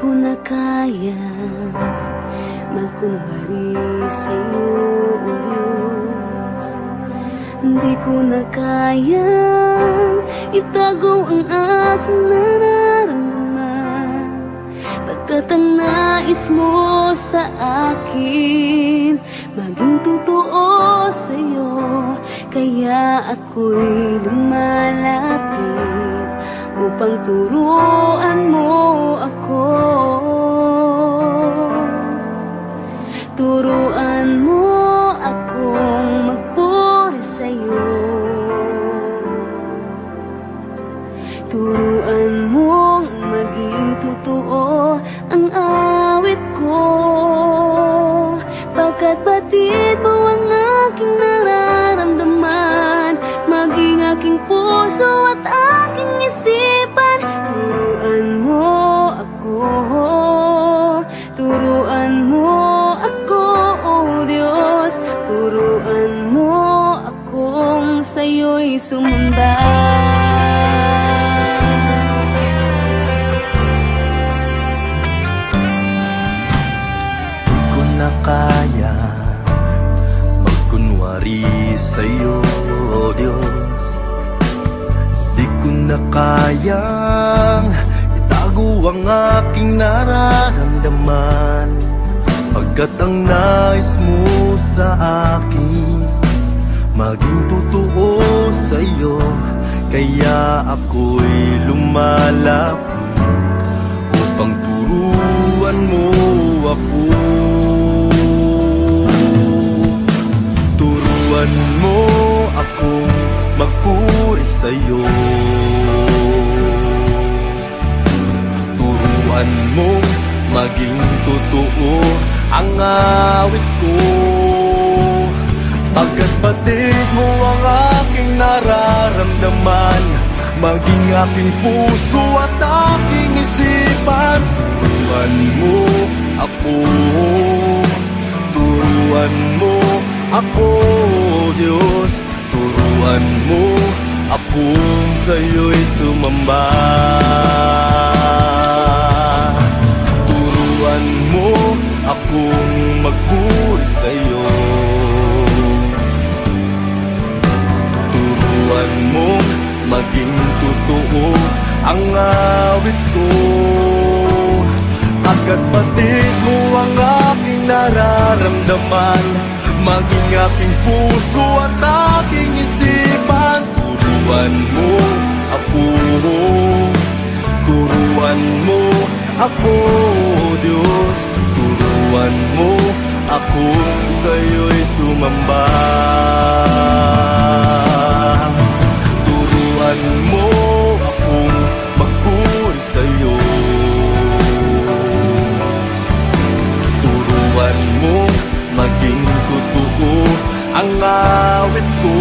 ko na kaya magkunwari sa'yo, O Diyos. Di ko na kayang itago ang aking nararamdaman, pagkat ang nais mo sa akin maging totoo sa'yo. Kaya ako'y lumalapit upang turuan mo ako. Turuan mo akong magpuri sa'yo. Turuan mong maging totoo ang awit ko, pagkat batid mo ang aking nararamdaman, maging aking puso at aking isipan. Turuan mo ako, turuan mo ako, O Diyos. Turuan mo akong sa'yo'y sumamba. Di ko na kaya magkunwari sa'yo, O Diyos. Di ko na kayang itago ang aking nararamdaman, pagkat ang nais mo sa akin maging totoo sa'yo. Kaya ako'y lumalapit upang turuan mo ako. Turuan mo akong magpuri sa'yo. Turuan mo maging totoo ang awit ko, pagkat batid mo ang aking nararamdaman, maging aking puso at aking isipan. Turuan mo ako, turuan mo ako, Diyos. Turuan mo akong sa'yo'y sumamba. Turuan mo akong magpuri sa'yo. Turuan mo maging totoo ang awit ko, pagkat batid mo ang aking nararamdaman, maging aking puso at aking isipan. Turuan mo ako, turuan mo ako, Diyos. Turuan mo akong sa'yo'y sumamba. Turuan mo akong magpuri sa'yo. Turuan mo maging totoo ang awit ko,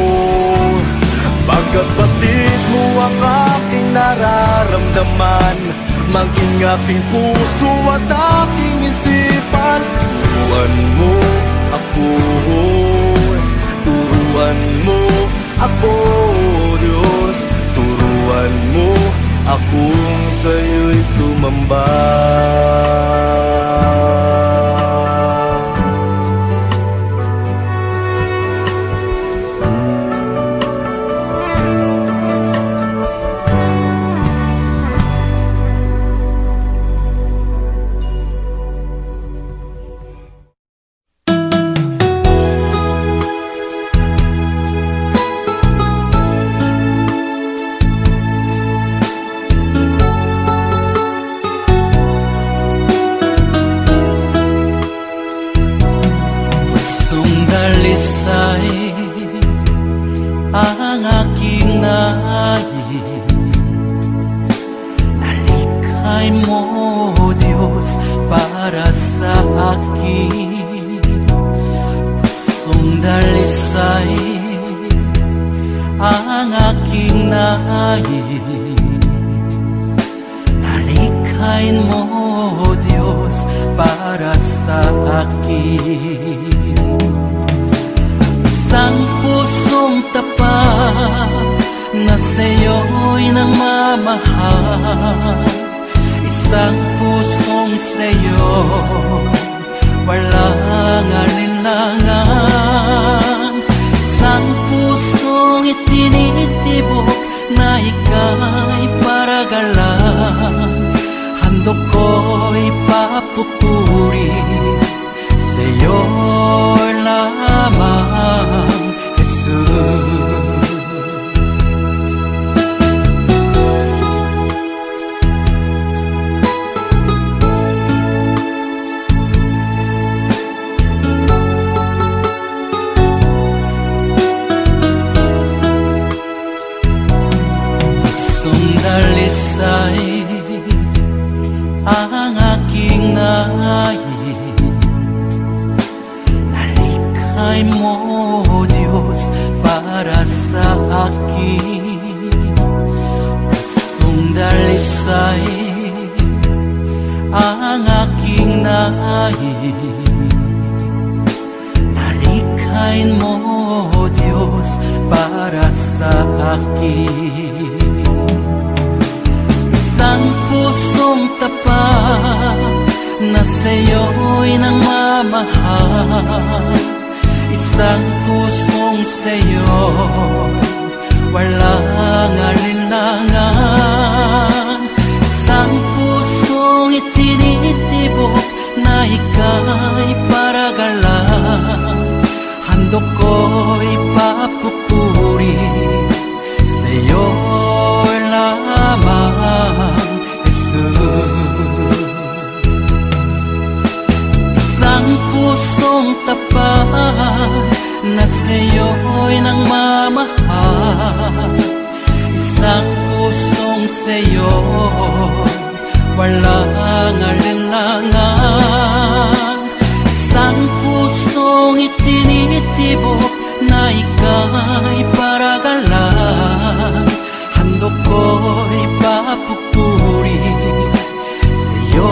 pagkat batid mo ang aking nararamdaman, maging aking puso at aking isipan. Turuan mo ako, turuan mo ako, Diyos. Turuan mo akong sa'yo'y sumamba. Ang aking nais, nalikhay mo, Diyos, para sa akin. Pusong dalisay ang aking nais, nalikhay mo, Diyos, para sa akin. Isang pusong tapat na sa'yo'y nang mamahal, isang pusong sa'yo, walang alinlangan. Isang pusong itinitibok na ika'y paragalan. Handog ko'y papupuri sa'yo lamang, Jesus. Dalisay ang aking nais, nalikhay mo, Diyos, para sa akin. Pusong dalisay ang aking nais, nalikhay mo, Diyos, para sa akin. Isang pusong tapat na sa'yo'y nangmamahal. Isang pusong sa'yo, walang alinlangan. Isang pusong itinitibok na ika'y paragalan. Handog ko'y papupuri sa'yo lamang, Jesus. Isang pusong tapat na sa'yo'y nangmamahal. Isang pusong sa'yo, walang alinlangan. Isang pusong itinitibok na ika'y paragalan. Handog ko'y papupuri sa'yo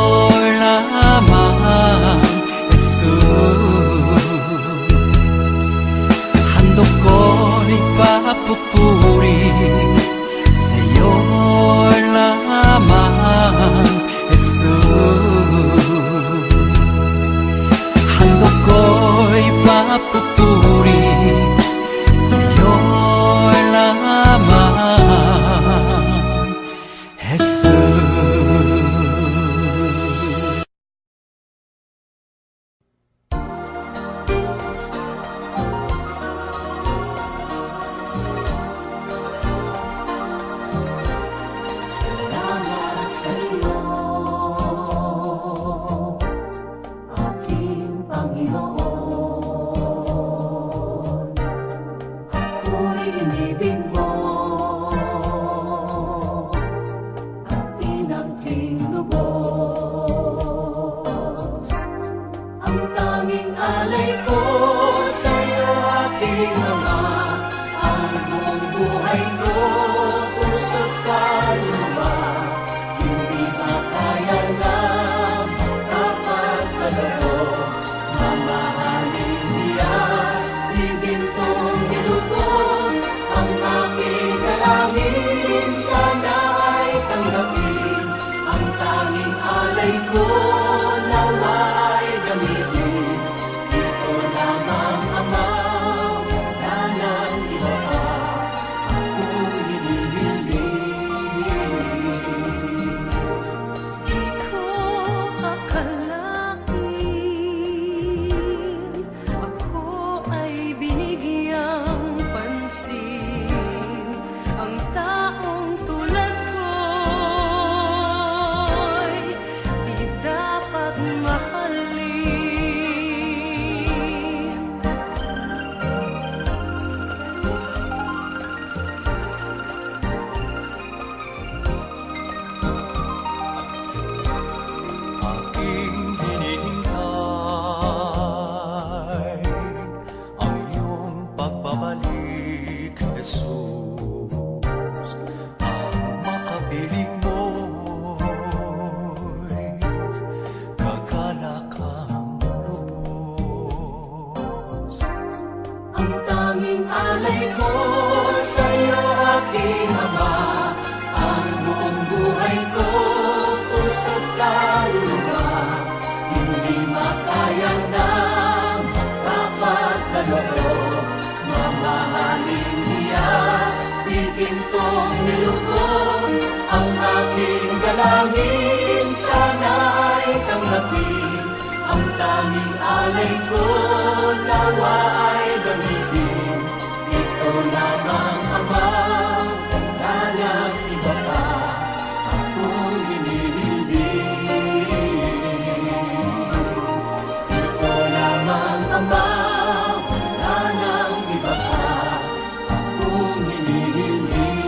lamang, Jesus. Handog ko'y papupuri sa'yo lamang, Jesus. Handog ko'y papupuri sa'yo lamang, Jesus. Salamat sa'yo, aking Panginoon. Ako'y inibig mo at pinangking lubos. Ang tanging alay ko sa'yo, aking Ama, ang buong buhay ko, puso't kaluluwa. Hindi makaya na magkapagkaloob. Mamahaling Diyos, higintong nilubog. Ang aking dalangin, sana ay tanggapin. Ang tanging alay ko, nawa ay gamitin. Ito lamang, Ama, wala nang iba pa akong hinihiling. Di ko akalain ako ay binigyang pansin. Ang taong tulad ko'y di dapat mahalin. Aking hinihintay ang iyong pagbabalik, Jesus. Ang makapiling mo'y kagalak ang lubos. Ang tanging alay ko sa'yo, aking Ama, ang buong buhay ko, tanggapin. Ang tanging alay ko, nawa ay gamitin. Ito lamang Ama, wala nang iba pa akong hinihiling. Ito lamang Ama, wala nang iba pa akong hinihiling.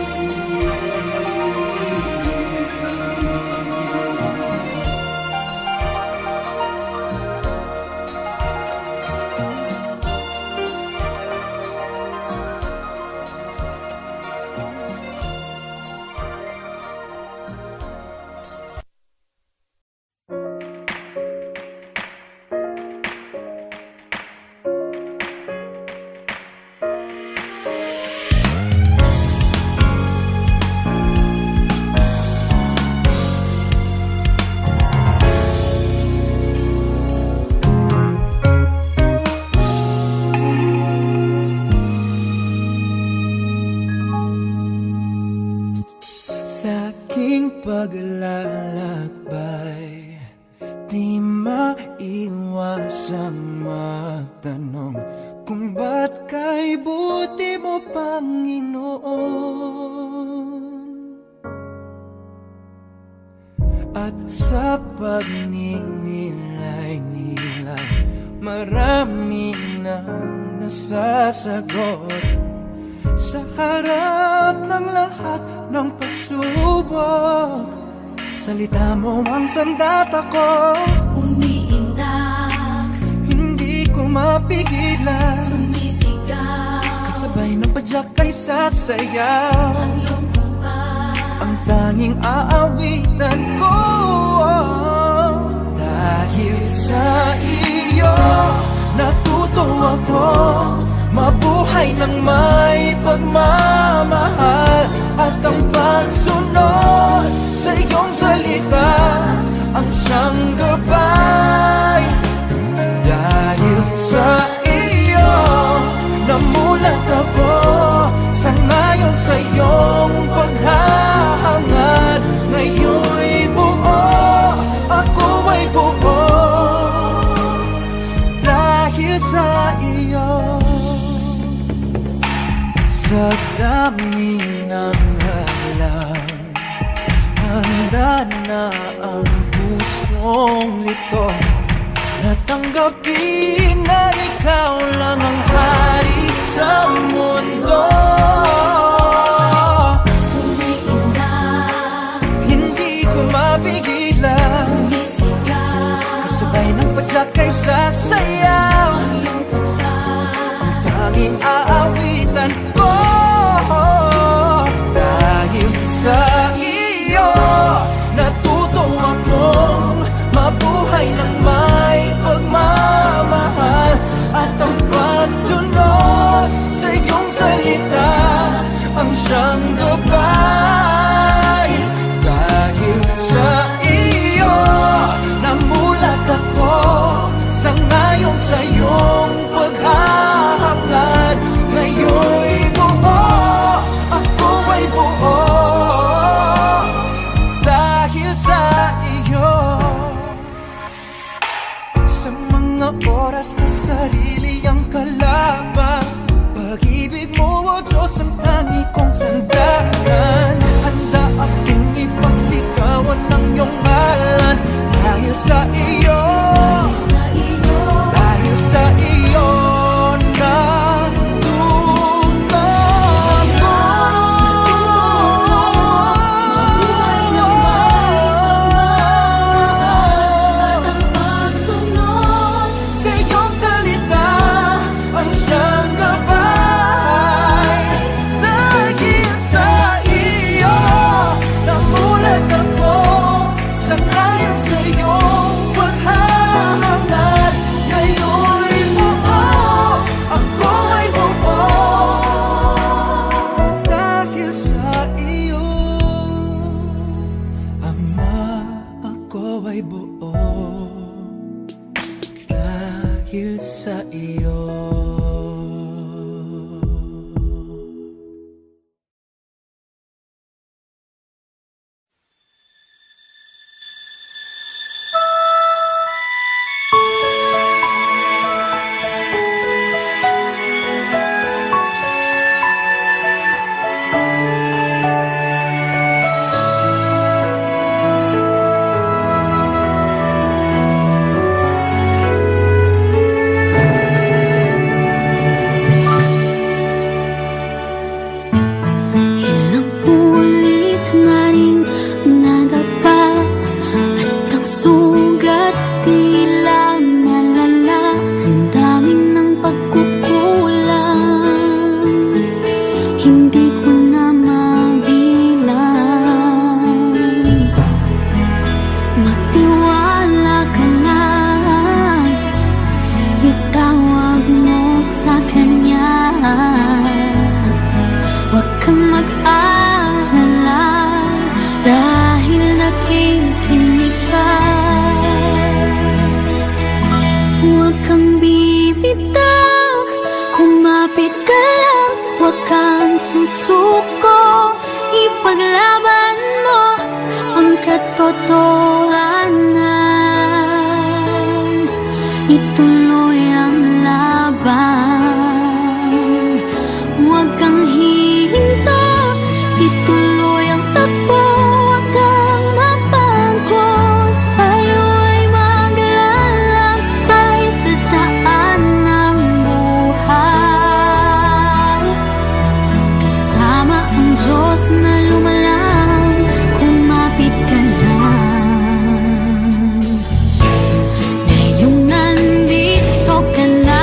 Sa aking paglalakbay, di maiwasang magtanong kung ba't kay buti mo, Panginoon. At sa pagninilay-nilay, marami nang nasasagot sa harap ng lahat ng pagsubok. Salita mo ang sandata ko, Umiindak, hindi ko mapigilan. sumisigaw, Kasabay ng padyak ay sasayaw, ang iyong kumpay. ang tanging aawitan ko. Dahil sa iyo, natuto ako mabuhay ng may pagmamahal. At ang pagsunod sa iyong salita ang siyang gabay. Dahil sa iyo, namulat ako sa ngayon sa iyong paghahangad. Ngayon'y buo, ako ay buo dahil sa iyo. Sa dami ng halang, handa na ang pusong lito, natanggapin na ikaw lang ang hari sa mundo. Umiindak, Hindi ko mapigilan, sumisigaw, kasabay ng padyak ay sasayaw, ang iyong kumpay. tanging aawitan ko. Dahil sa iyo, natuto akong mabuhay ng may pagmamahal. At ang pagsunod sa iyong salita ang siyang gabay. Dahil sa iyo, namulat ako sa ngayon sa iyong paghahangad. Ngayon'y buo, ako ay buo dahil sa iyo. Sa mga oras na sarili ang kalaban, pag-ibig mo, O Diyos, ang tangi kong sandata. hindi ko na mabilang. Magtiwala ka lang, itawag mo sa kanya. Huwag kang mag-alala dahil nakikinig siya. Huwag kang bibitaw, kumapit ka lang, huwag kang susuko. Ipaglaban mo ang katotohanan, ituloy ang laban. Huwag kang hihinto, ituloy ang takbo. Huwag kang mapagod, tayo ay maglalakbay sa daan ng buhay. Kasama ang Diyos na lumalang, kumapit ka lang. Ngayong nandito ka na,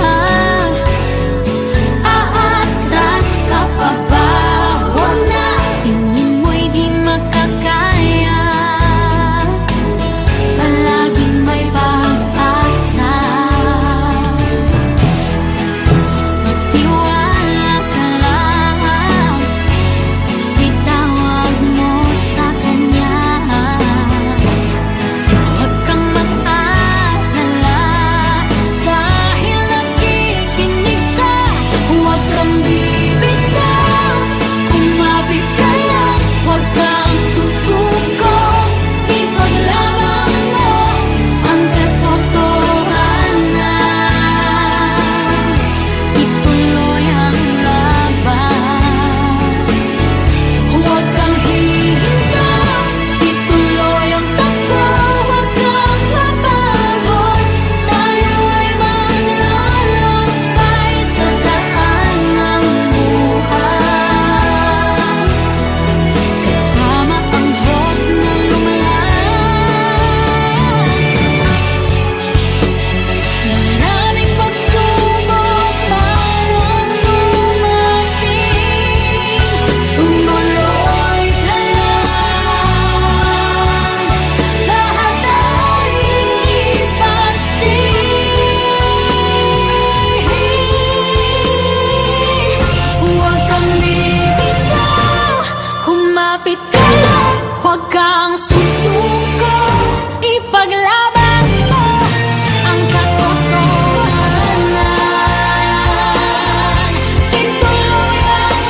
aatras ka pa ba? Huwag na, tingin mo'y di makakaya. Palaging may pag-asa. Magtiwala ka lang, itawag mo sa kanya. Huwag kang mag-alala dahil nakikinig siya. Huwag kang bibitaw, kumapit ka lang, huwag kang susuko. Ipaglaban mo ang katotohanan, ituloy ang laban. Huwag kang hihinto, ituloy ang takbo. Huwag kang mapagod, tayo ay maglalakbay sa daan ng buhay. Kasama ang Diyos na lumalang. Maraming pagsubok parang dumating, tumuloy ka lang, lahat ay lilipas din. Huwag kang bibitaw, kumapit ka lang, huwag kang susuko. Ipaglaban mo ang katotohanan, ituloy ang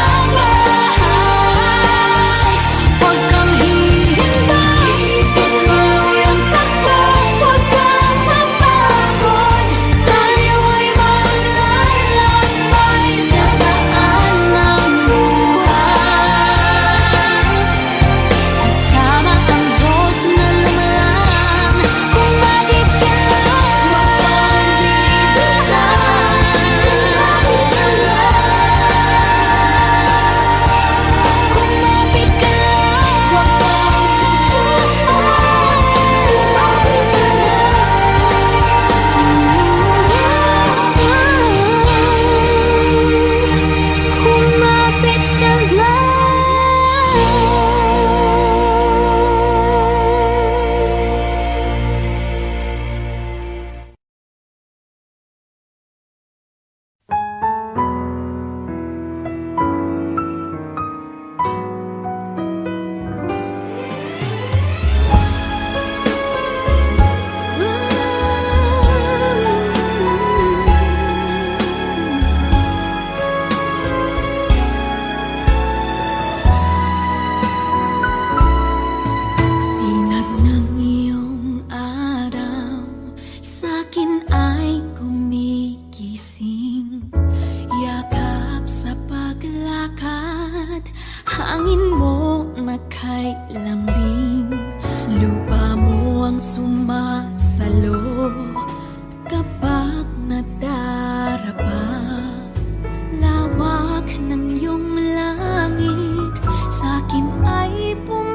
laban. Huwag kang hihintay, ituloy ang takbo. Huwag kang mapagod, tayo ay maglalakbay sa daan ng buhay. Kasama ang Diyos na lumalang, kumapit ka lang. Kumapit ka lang, huwag kang susuko. Kumapit ka lang. Sinag ng iyong araw, sa'kin ay gumigising. Yakap sa paglakad, hangin mo na kay lambing. Lupa mo ang sumasalo kapag nadarapa. Lawak ng iyong langit, sa'kin ay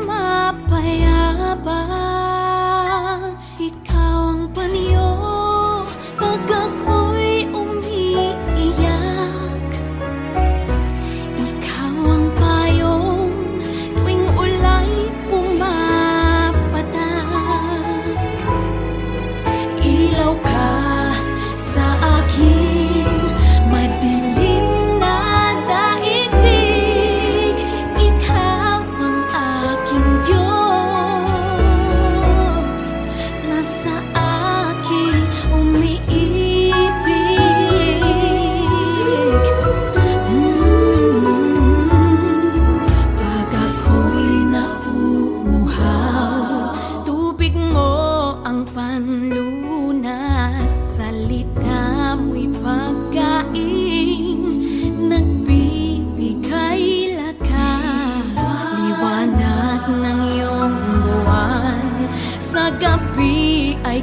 pumapayabang. Ikaw ang panyo pag ako'y umiiyak.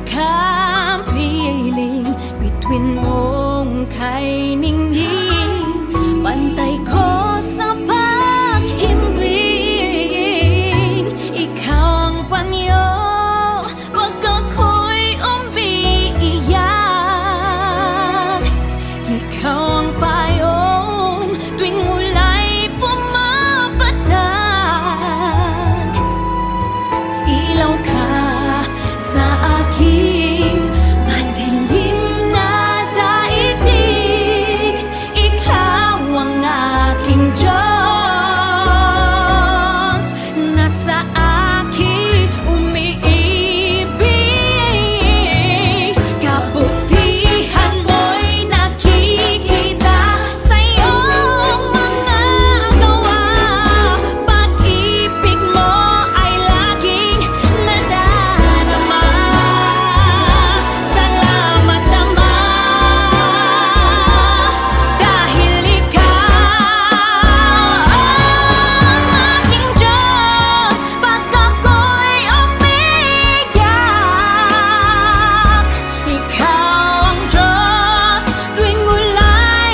kapiling bituin mong kay ningning, bantay ko sa paghimbing. Ikaw ang panyo pag ako'y umiiyak. Ikaw ang payong tuwing ulay pumapatak. Ilaw ka sa aking madilim na daigdig. Ikaw ang aking Diyos, nasa aking umiibig. Kabutihan mo'y nakikita sa iyong mga gawa. Pag-ibig mo ay laging nadarama. Salamat naman, dahil ikaw ang aking Diyos pag ako'y umiiyak. Ikaw ang Diyos tuwing ulay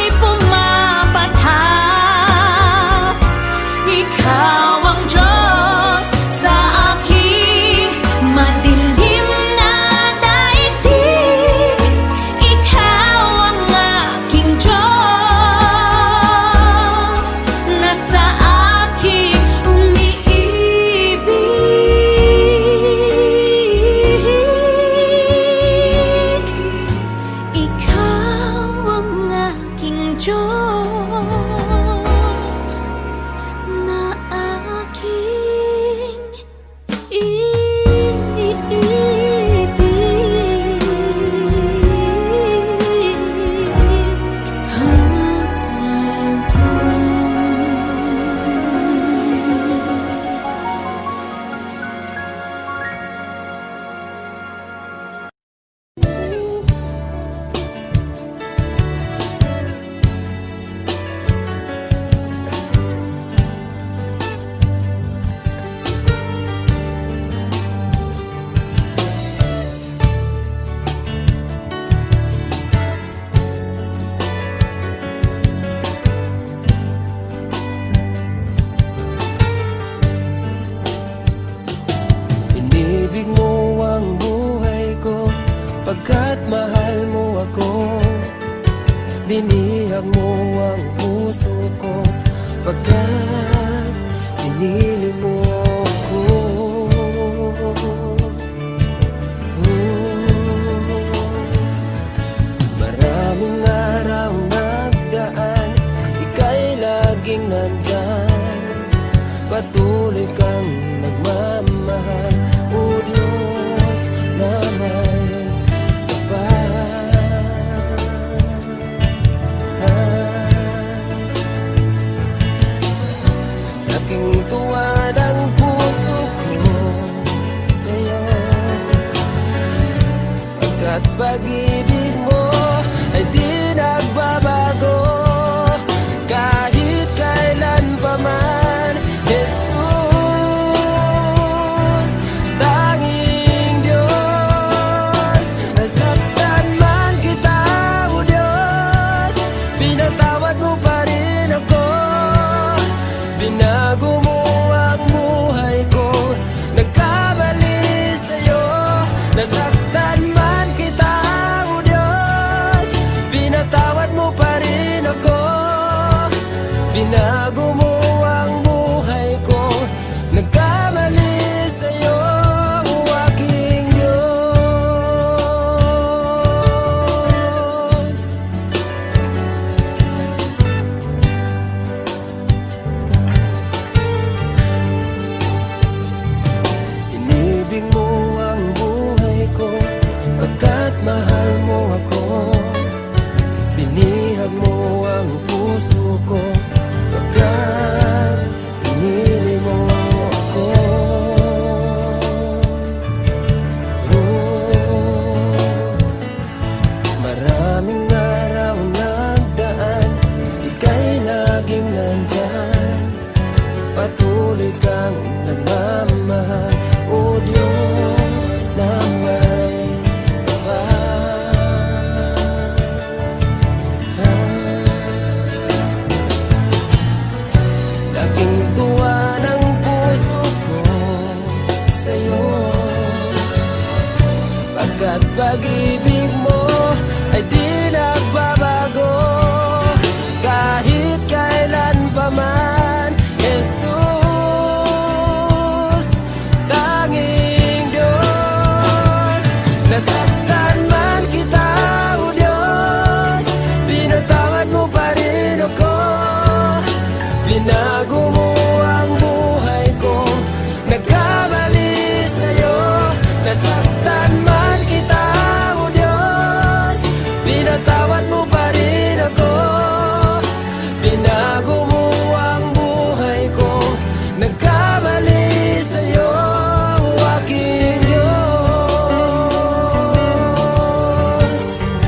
pumapatak. Ikaw ang Diyos sa aking madilim na daigdig. Ikaw ang aking Diyos, nasa aking umiibig. Ikaw ang aking Diyos, na aking Inibig mo ang buhay ko, pagkat mahal mo ako. Binihag mo ang puso ko, pagkat pinili mo ako. Maraming araw nagdaan, ika'y laging nandyan. Patuloy kang nagmamahal, o Diyos na may kapal. Laking tuwad ang puso ko sa'yo, pagkat pag-ibig mo ay di nagbabago. Kahit kailan pa man, Jesus, tanging Diyos. Nasaktan man kita, o Diyos, pinatawad mo pa rin ako. Binago mo ang buhay ko, nagkamali sa'yo. Nasaktan man kita, o Diyos, pinatawad mo pa rin ako. Binago mo ang buhay ko, nagkamali sa'yo, o aking Diyos. Inibig mo ang buhay ko, pagkat mahal mo ako. Binihag mo ang puso ko, pagkat pinili mo ako. Maraming araw nagdaan, ika'y laging nandyan. Patuloy kang nagmamahal, o Diyos na may pag-ibig mo ay di nagbabago kahit kailan pa man. Jesus, tanging Diyos. Nasaktan man kita, O Diyos, pinatawad mo pa rin ako. Binago mo ang buhay ko, nagkamali sa'yo. Nasaktan man kita, O Diyos, pinatawad mo pa rin ako. Binago mo ang buhay ko, nagkamali sa'yo, aking Diyos.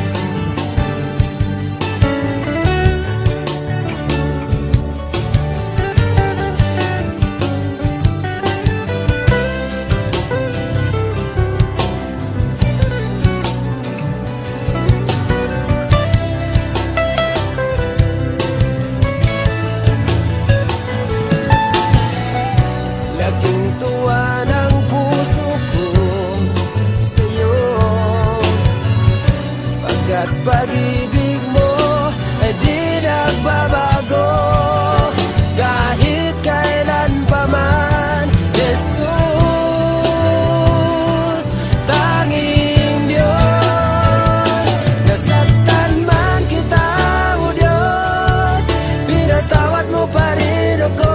Laking tuwa ng puso ko sa'yo, pagkat pag-ibig mo ay di nagbabago kahit kailan pa man. Jesus, tanging Diyos. Nasaktan man kita, O Diyos, pinatawad mo pa rin ako.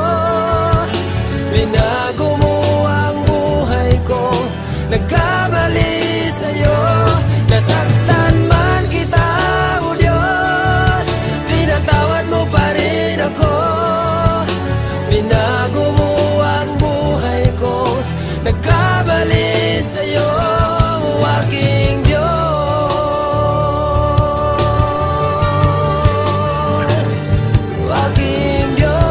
Binago mo ang buhay ko, nagkamali sa'yo. Nasaktan man kita, O Diyos, pinatawad mo pa rin ako. Binago mo ang buhay ko, nagkamali sa'yo, aking Diyos, aking Diyos.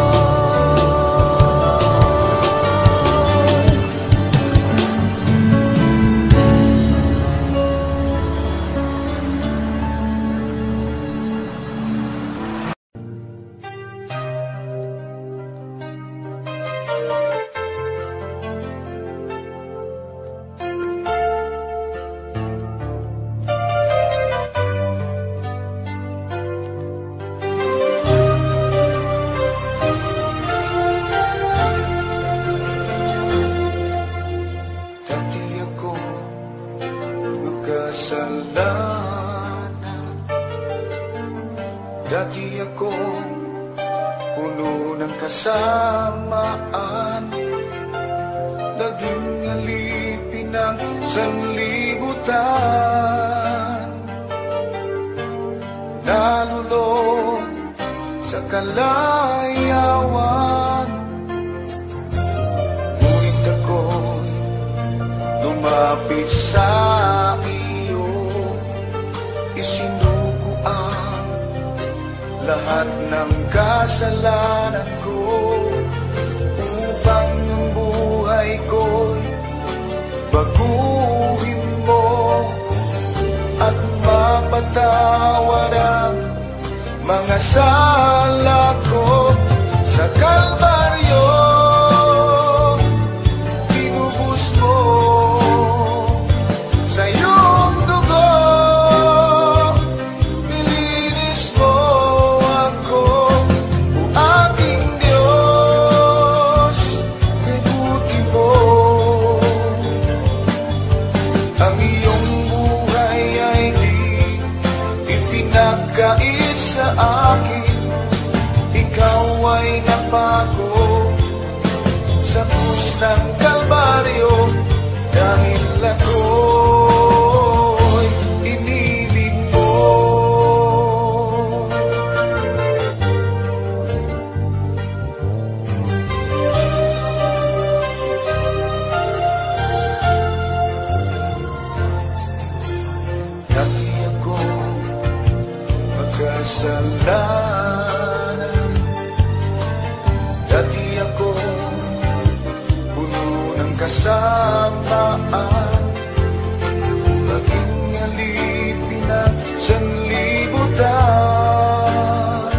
Dati ako makasalanan, dati ako puno ng kasamaan, naging alipin ng sanlibutan, nalulong sa kalayawan. Ngunit ako'y lumapit sa iyo, isinuko ang lahat ng kasalanan ko, upang ang buhay ko'y baguhin mo at mapatawad ang mga sala ko. Sa Kalbaryo pinubos mo sa iyong dugo, nilinis mo ako, o aking Diyos, kay buti mo. Ang iyong buhay ay di ipinagkait sa akin, ikaw ay napako sa krus ng Kalbaryo, dahil ako'y inibig mo. Dati ako magkasalanan, dati ako puno ng kasamaan, naging alipin ng sanlibutan,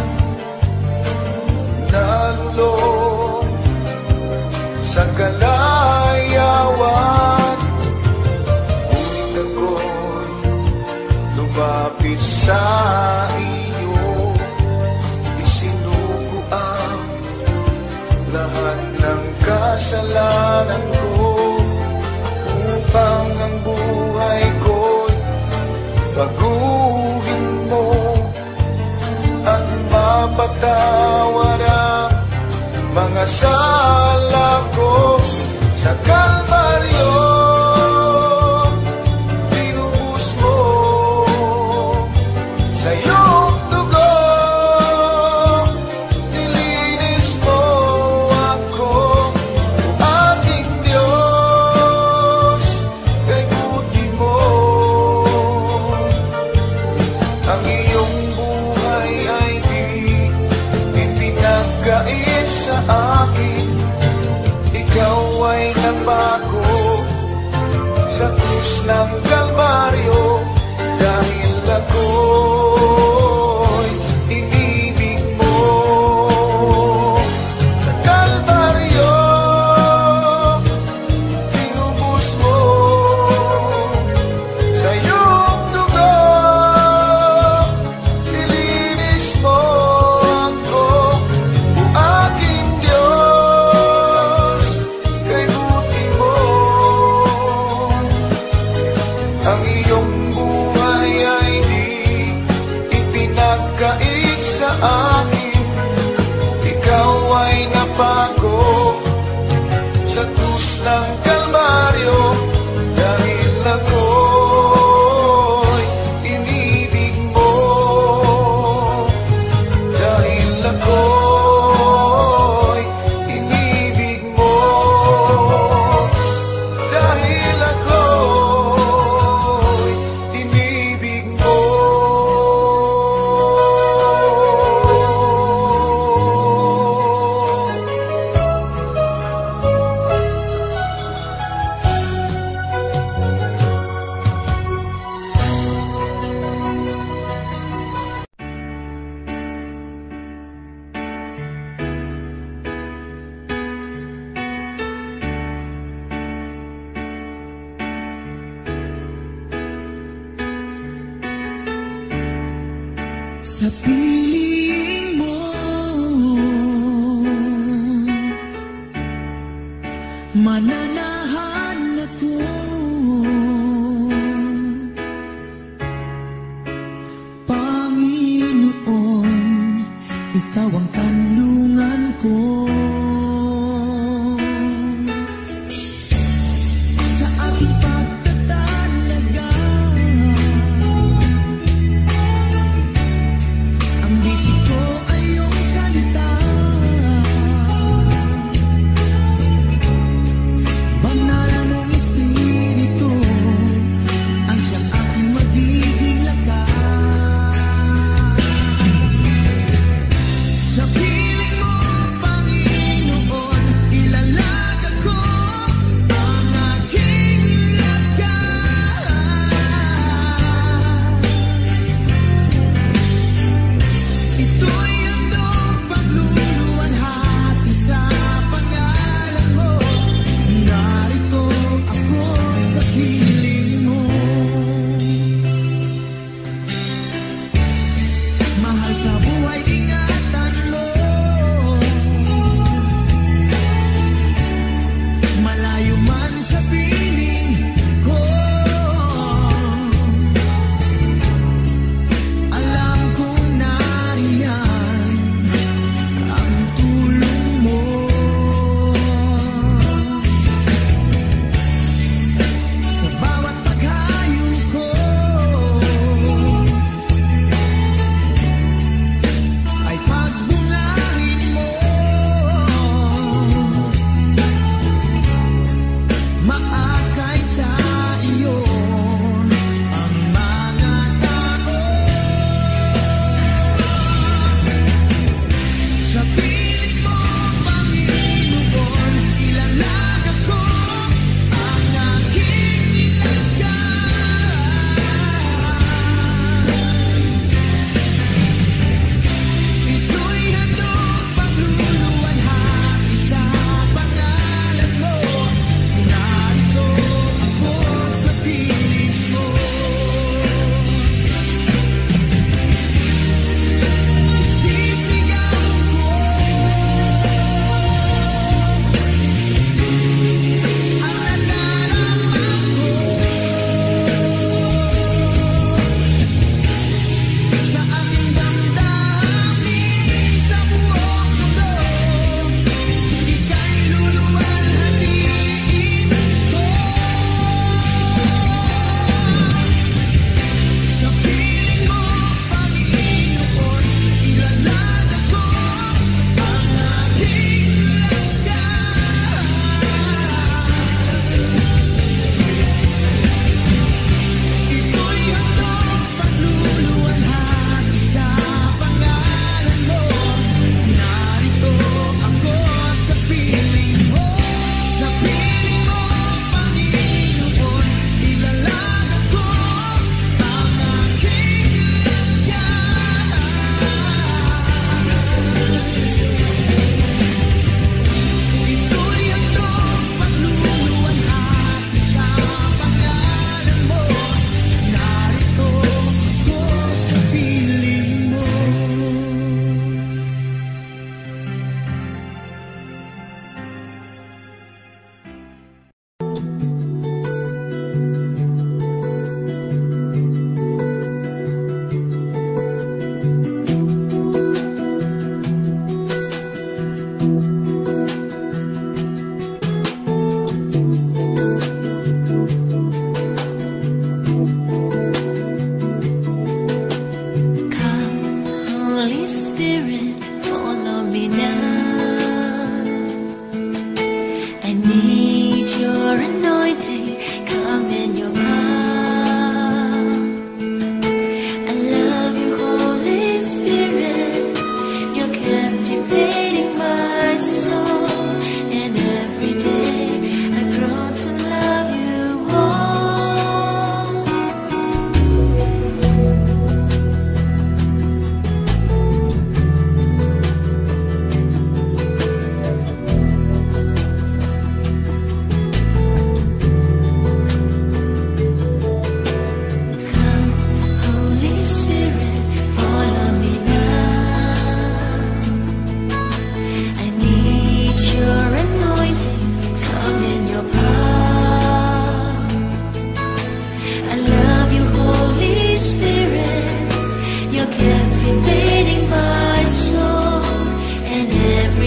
nalulong sa kalayawan. Ngunit ako'y sa iyo isinuko ang lahat ng kasalanan ko upang ang buhay ko'y baguhin mo at mapatawad ang mga sala ko sa Kalbaryo. Tinubos mo sa iyong dugo, nilinis mo ako, aking Diyos, kay buti mo. Ang iyong buhay ay di ipinagkait sa akin, ikaw ay napako sa krus ng Kalbaryo dahil ako'y inibig mo. Sa Kalbaryo tinubos mo sa iyong dugo, nilinis mo ako, o aking Diyos, kay buti mo. Ang iyong buhay ay di ipinagkait sa akin, ikaw ay napako sa krus ng Kalbaryo dahil ako'y inibig mo. Dahil ako'y inibig mo. Dahil ako'y inibig mo. Sa piling mo mananahan ako, Panginoon, ikaw ang kanlungan ko. Sa aking pagtatalaga, ang bisig ko ay iyong salita. Banal mong Espiritu ang siyang aking magiging lakas. Sa piling mo, Panginoon, ilalatag ko ang aking lakas. Ito'y handog pagluluwalhati sa pangalan mo. Narito ako sa piling mo. Mahal sa buhay, ingatan mo. Malayo man sa piling ko, alam kong nariyan ang tulong mo. Sa bawat paghayo ko ay pagbungahin mo.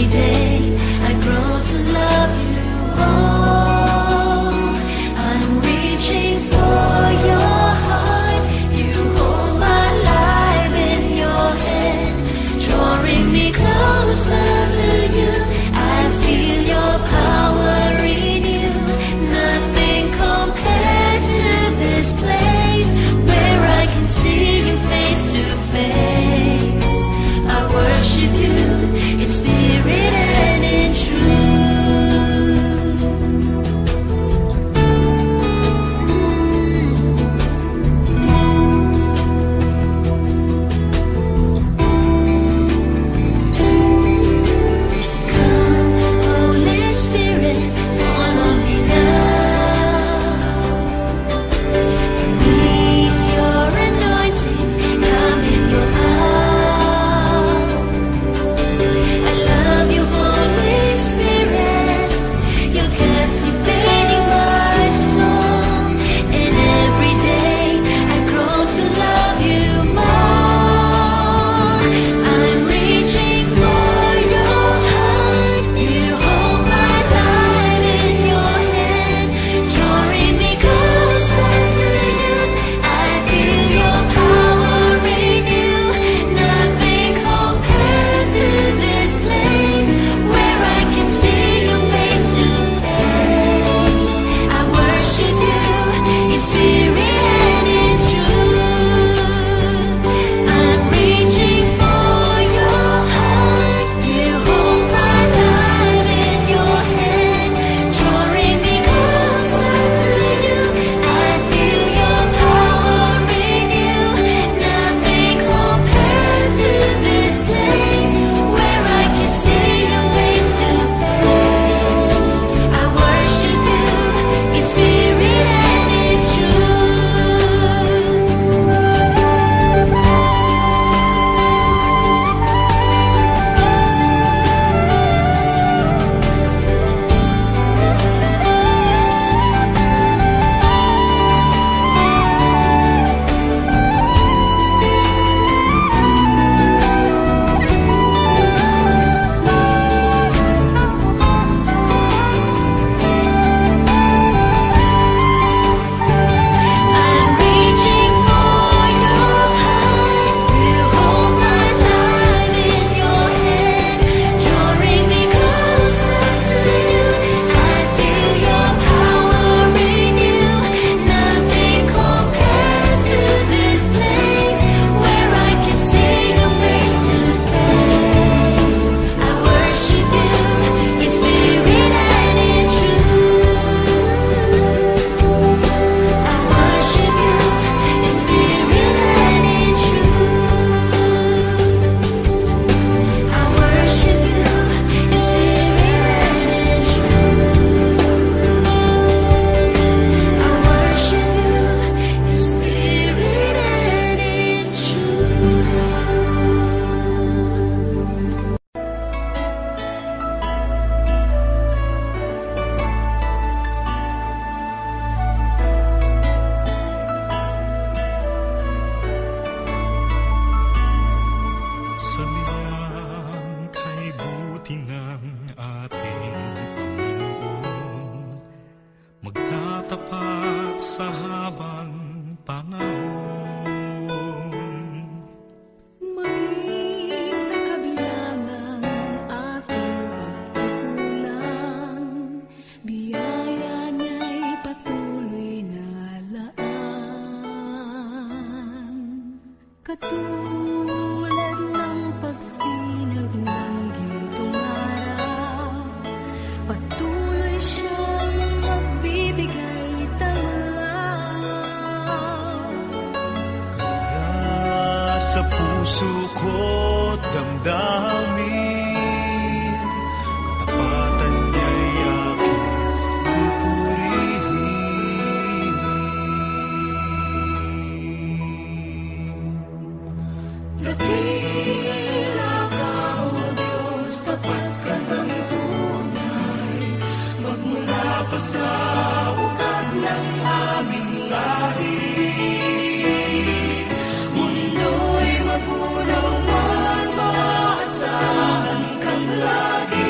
Mundo'y mapunaw man, maasahan kang lagi.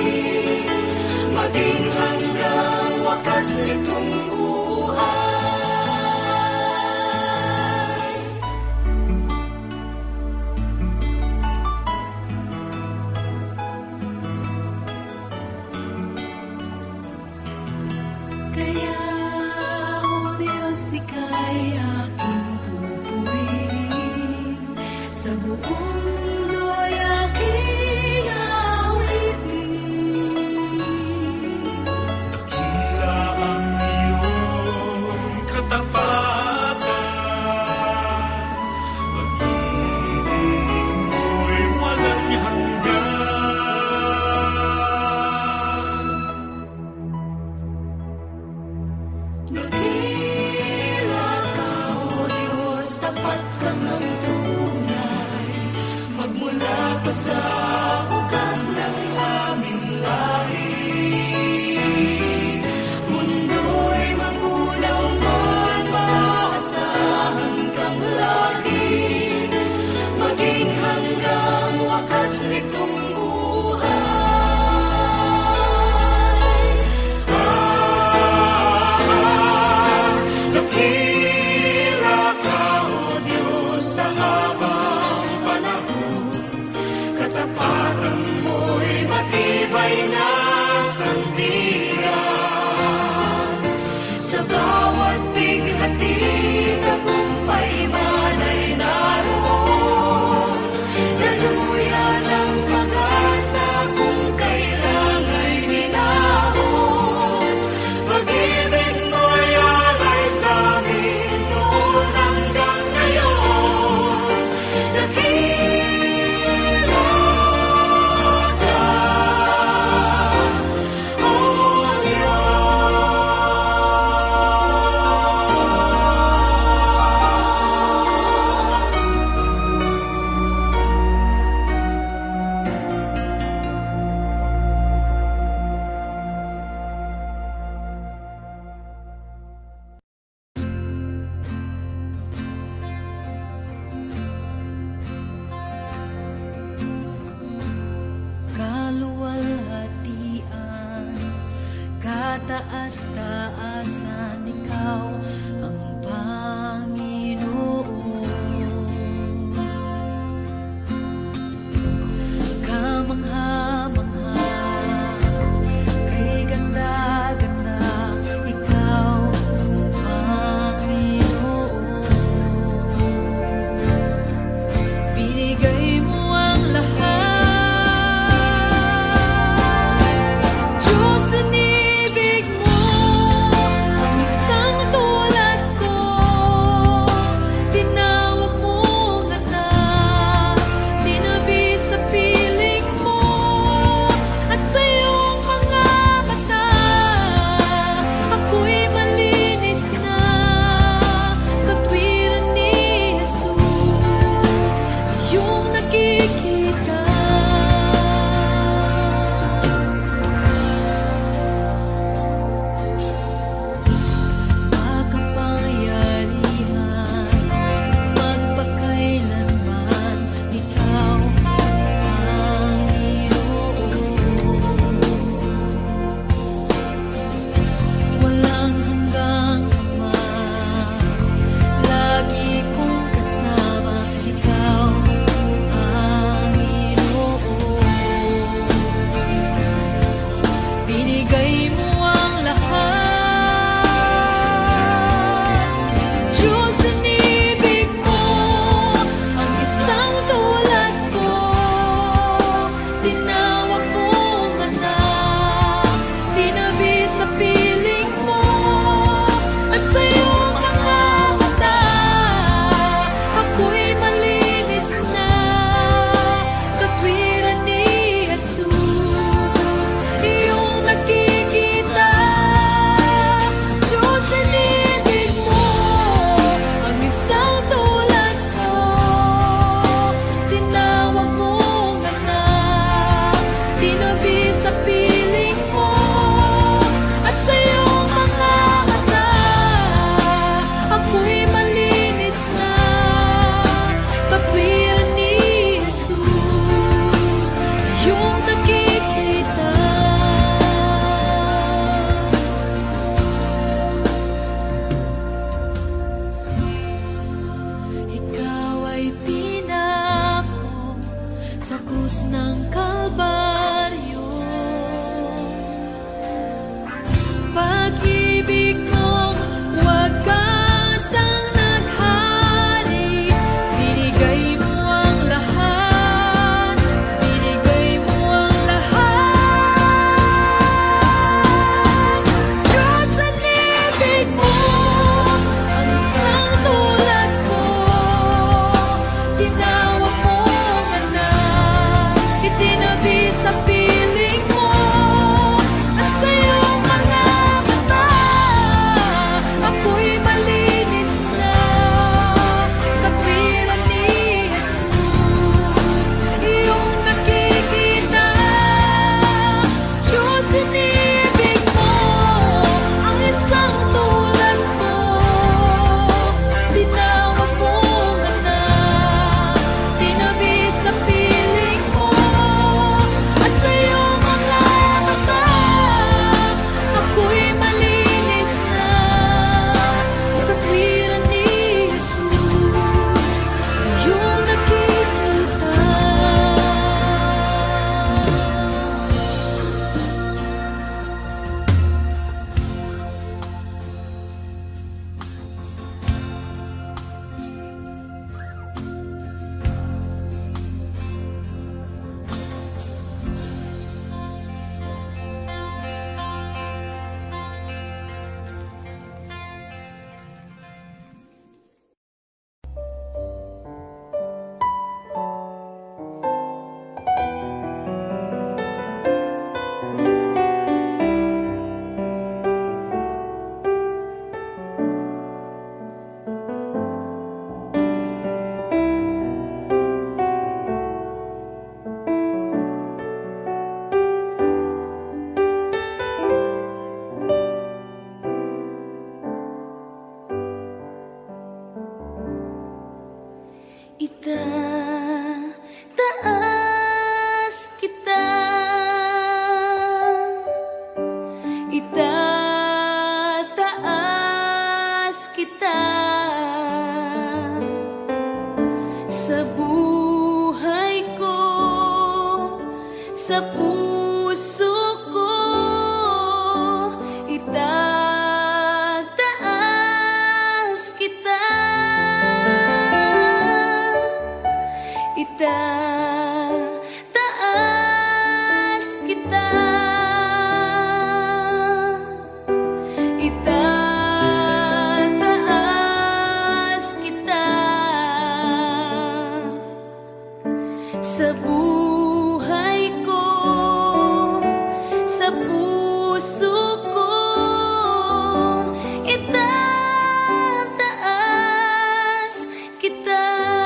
maging hanggang wakas nitong buhay. Kaya, O Diyos, Ika'y aking pupurihin, sa buong mundo'y aking awitin. Dakila ang iyong katapatan, pag-ibig mo'y walang hanggan. Dakila ka, O Diyos, tapat ka ng tunay, magmula pa sa ugat ng aming lahi. Mundo'y magunaw man, maasahan kang lagi, maging hanggang wakas nitong buhay. Dakila ka, O Diyos, sa habang panahon, katapatan mo'y matibay na sandigan. Sa bawat bighati, tagumpay man ay naroon, daluyan ang pag-asa kung kailan ay minahon. Pag-ibig mo'y alay sa amin noon hanggang ngayon. Dakila ka, O Diyos. Kaluwalhatian, kataas-taasan, Ikaw ang Panginoon. Kamangha-mangha, kay ganda-ganda, Ikaw ang Panginoon. Binigay mo ang lahat, Diyos, inibig mo ang isang tulad ko. sa puso ko itataas kita.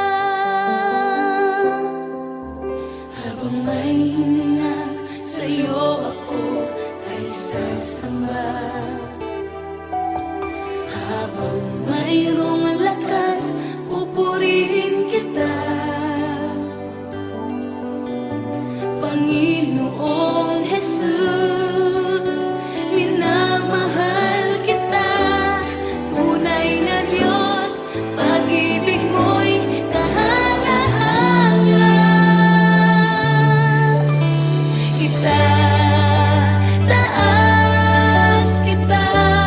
Habang may hininga sa'yo ako ay sasamba. Habang mayroong lakas pupurihin kita. Panginoong Jesus, minamahal kita. Tunay na Diyos, pag-ibig mo'y kahanga-hanga. Itataas kita.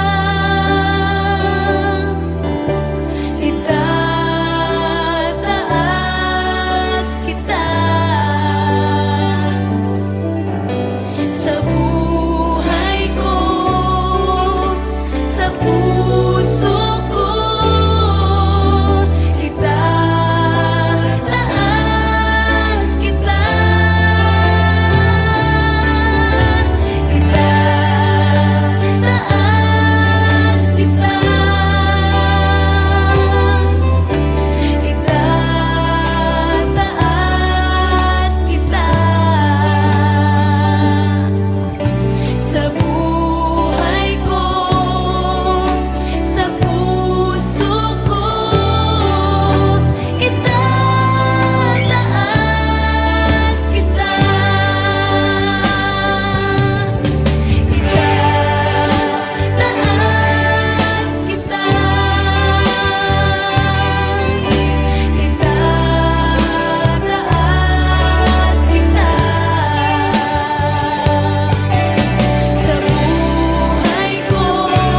Itataas kita. Sa buhay ko, sa puso ko, itataas kita. Itataas kita. Itataas kita. Sa buhay ko, sa puso ko, itataas kita. Itataas kita. Itataas kita. Sa buhay ko,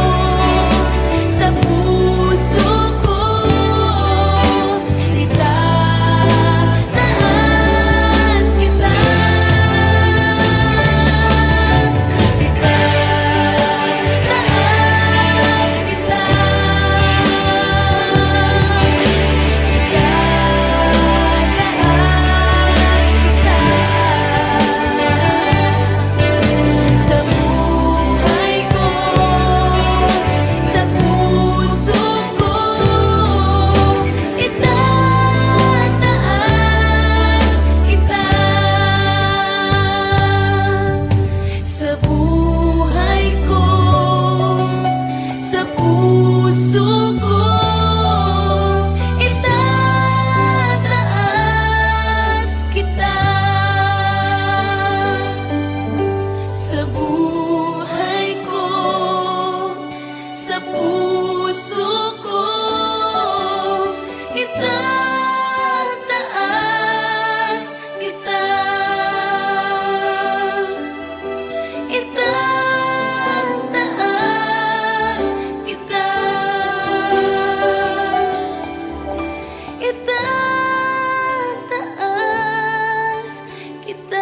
sa puso ko, itataas kita. Itataas kita. Sa buhay ko, sa puso ko, itataas kita. Sa buhay ko, sa puso ko, itataas kita. Sa buhay ko, sa puso ko, itataas kita. Itataas kita. Itataas kita.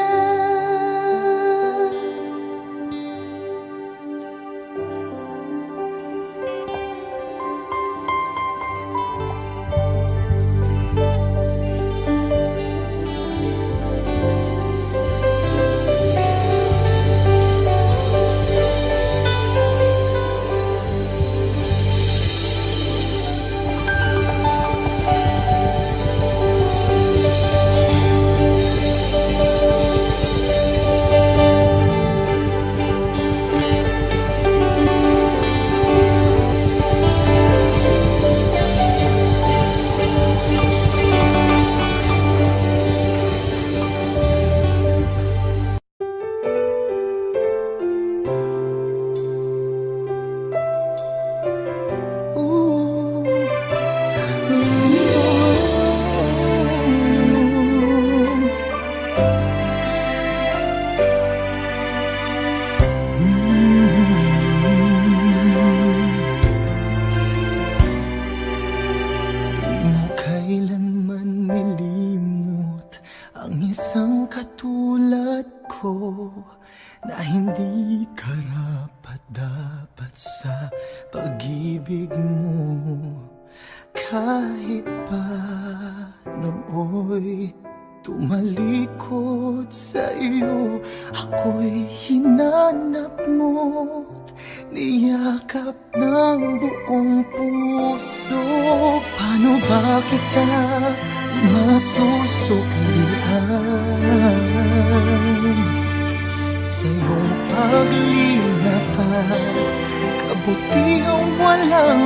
isang katulad ko na hindi karapat-dapat sa pag-ibig mo. Kahit pa nooy tumalikod sa iyo. Ako'y hinanap mo, niyakap ng buong puso. Paano ba kita masusuklian? Sa iyong paglingap at kabutihang walang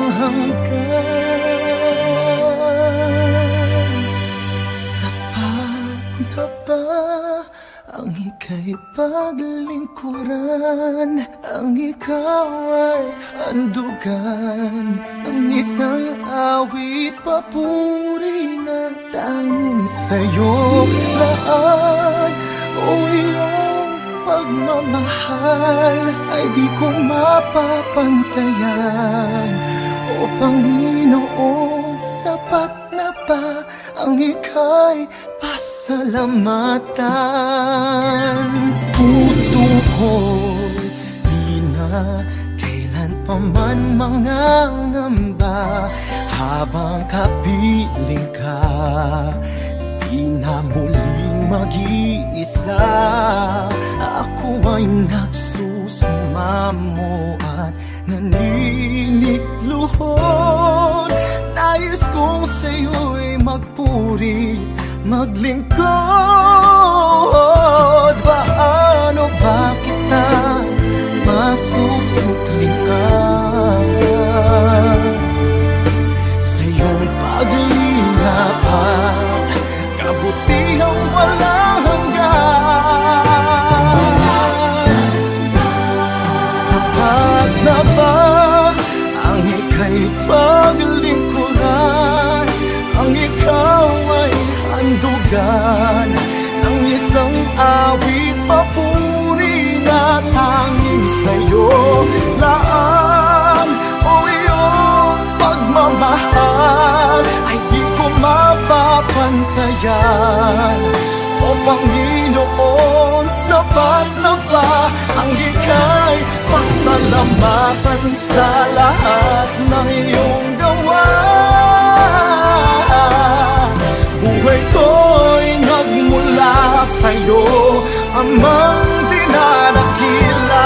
hanggan. Sapat na ba ang ika'y paglingkuran? Ang ikaw ay handugan ng isang awit papuri na tanging sa'yo lahat. O iyong pagmamahal ay di ko mapapantayan. O Panginoon, sapat na ba ang ika'y pasalamatan? Puso ko'y di na kailan pa man mangangamba. Habang kapiling ka, di na muling mag-iisa. Ako ay nagsusumamo at naninikluhod. Nais kong sa'yo'y magpuri, maglingkod. Paano ba kita masusuklian? Sa iyong paglingap at kabutihang walang hanggan. Sapat na ba ang ika'y paglingkuran? Ang ikaw ay handugan ng isang awit papuri na tanging sa'yo laan. O iyong pagmamahal ay di ko mapapantayan. O Panginoon, sapat na ba ang ika'y pasalamatan sa lahat ng iyong gawa? Buhay ko'y nagmula sa'yo, Amang dinadakila.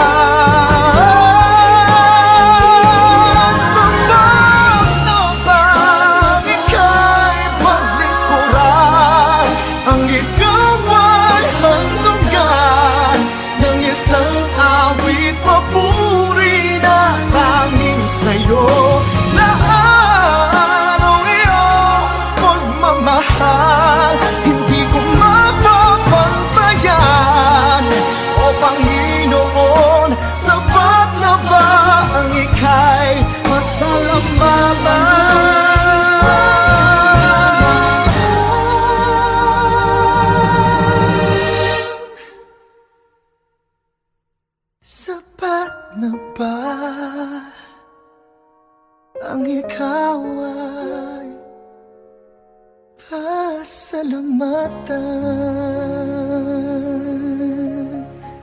Sapat na ba ika'y paglingkuran? Ang ikaw ay handugan ng isang awit papuri na tanging sa'yo lahat. O iyong pagmamahal hindi ko mapapantayan. O Panginoon, sapat na ba ang ika'y pasalamatan? Sapat na ba ang ikaw ay pasalamatan?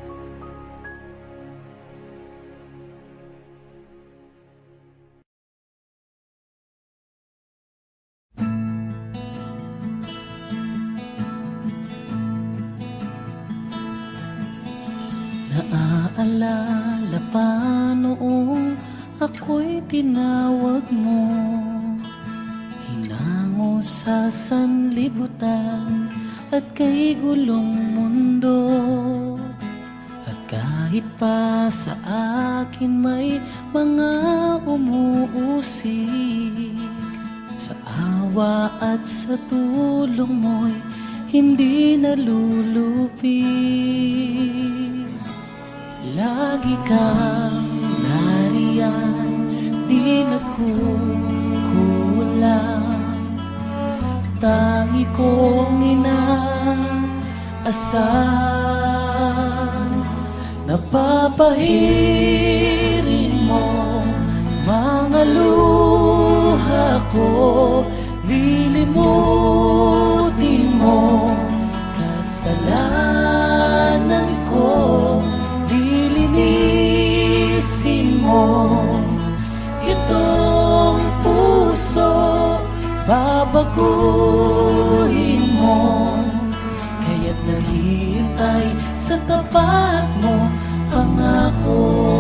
Naaalala pa noong ako'y tinawag mo, hinango sa sanlibutan at kay gulong mundo. At kahit pa sa akin may mga umuusig, sa awa at sa tulong mo'y hindi nalulupig. Lagi kang nariyan, di nagkukulang. Tangi kong inaasahan, napapahirin mo mga luha ko. Lilimutin mo kasalanan ko, lilinisin mo itong puso, babaguhin mo sa tapat mo, pangako.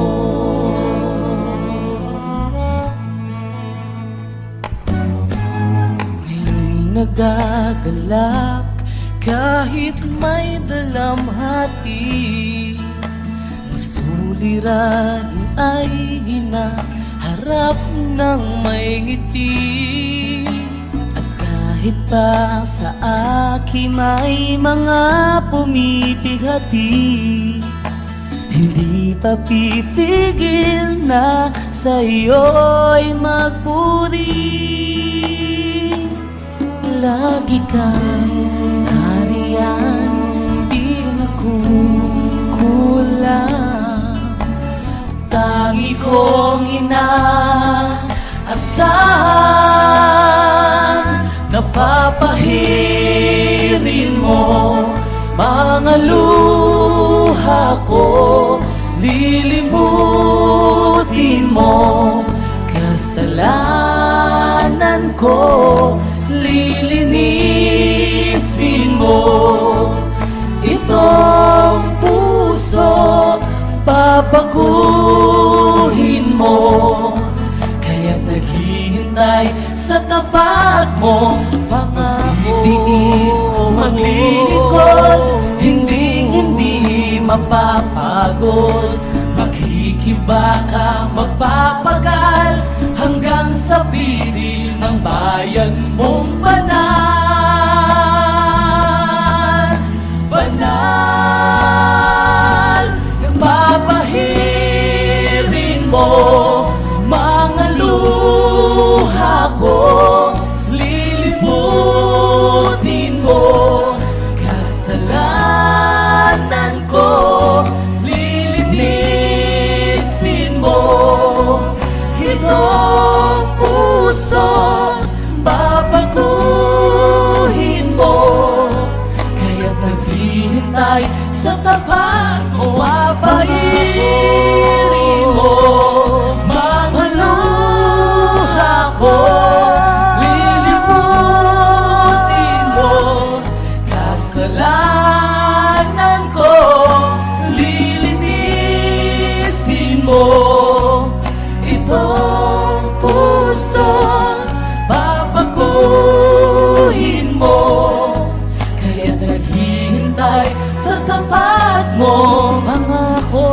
Ngayon'y nagagalak kahit may dalamhati. Ang suliran ay hinaharap ng may ngiti. At kahit pa sa akin may mga pumipigati, hindi pa pipigil na sa'yo'y magpuri. Lagi kang nariyan, di nagkukulang. Tangi kong inaasahan, napapahirin mo mga luha ko. Lilimutin mo kasalanan ko, lilinisin mo itong puso, babaguhin mo. Kaya't naghihintay sa tapat mo, pangako. Titiis, maglilingkod, hindi mapapagod. Makikibaka, magpapagal hanggang sa piling ng bayan mong banal. Banal, papahirin mo mga luha ko. Lilimutin mo kasalanan ko, lilinisin mo itong puso, babaguhin mo. Kaya't naghihintay sa tapat mo, papahirin mo mga luha ko. Lilimutin mo kasalanan ko, lilinisin mo itong puso, babaguhin mo. Kaya't naghihintay sa tapat mo, pangako.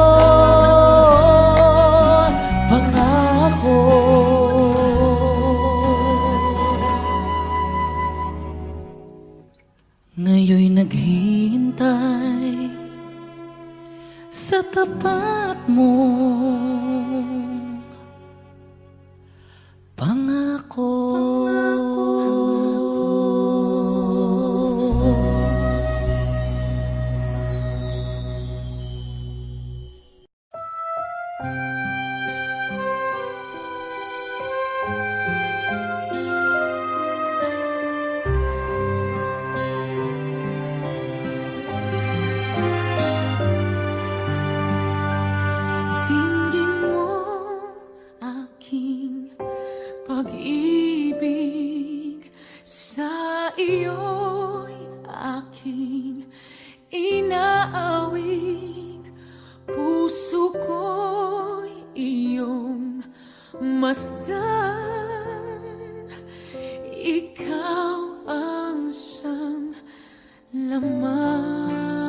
Pangako. Ngayon'y naghihintay sa tapat mo, pangako. Tingin mo aking pag-ibig, sa iyo'y aking inaawit. Puso ko'y iyong masdan, ikaw ang siyang laman.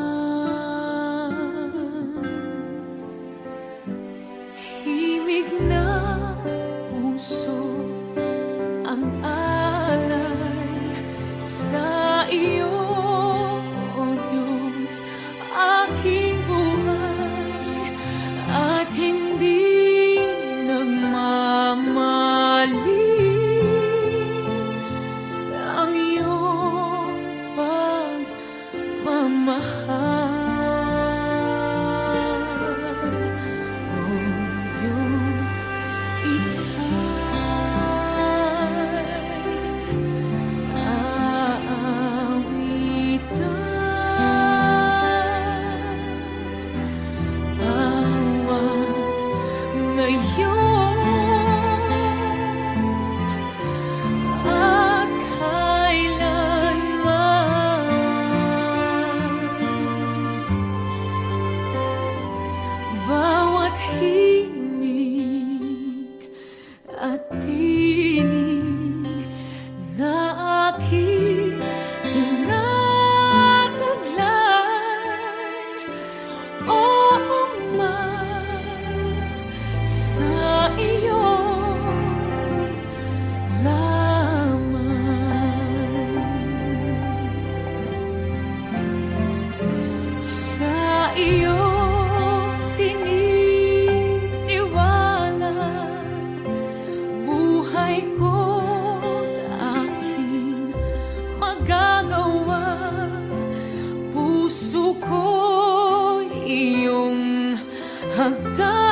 Himig na puso ang alay sa iyo, O Diyos, aking buhay, at hindi nagmamali ang iyong pagmamahal. O Diyos, tahimik at tinig na aking tinataglay. O Ama, sa iyo sa iyo tininiwala buhay ko't aking magagawa. Puso ko iyong hagdan.